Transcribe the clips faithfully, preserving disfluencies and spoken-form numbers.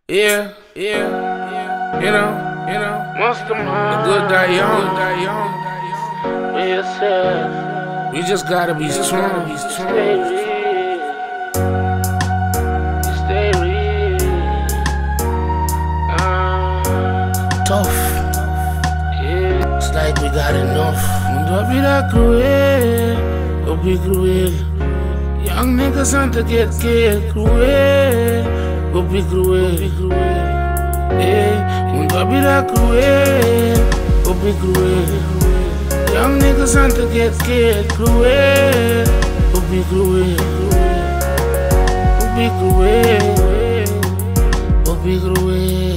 Yeah, yeah, yeah. You know, you know. Most of them the good die young, die young. Be yourself. We just gotta be strong, be strong. Stay real. Stay real. Uh, Tough. Yeah. It's like we got enough. Mundo vida cruel, go be cruel. Young niggas want to get killed, cruel. Go be cruel, hey, mundo vida cruel, go be cruel. Young niggas want to get killed, cruel, go be cruel, go be cruel, go be cruel.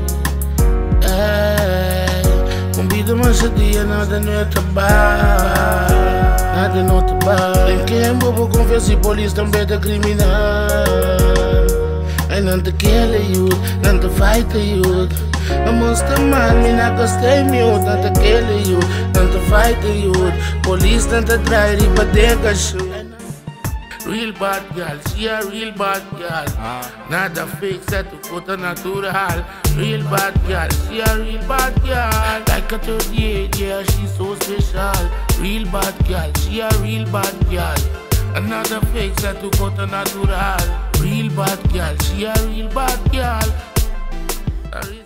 Hey, con be the most of the nada no te ba, nada no te ba. En que bobo confessa police também é criminal. And not to kill the youth, not to fight the youth. I must a man, me not gonna stay mute. Not to kill the youth, not to fight the youth. Police not to try to but they can shoot. Real bad girl, she a real bad girl. Ah. Not a fake set to put a natural. Real bad girl, she a real bad girl. Like a thirty-eight, yeah, she's so special. Real bad girl, she a real bad girl. Another fake set to put a natural. Real bad girl, she a real bad girl.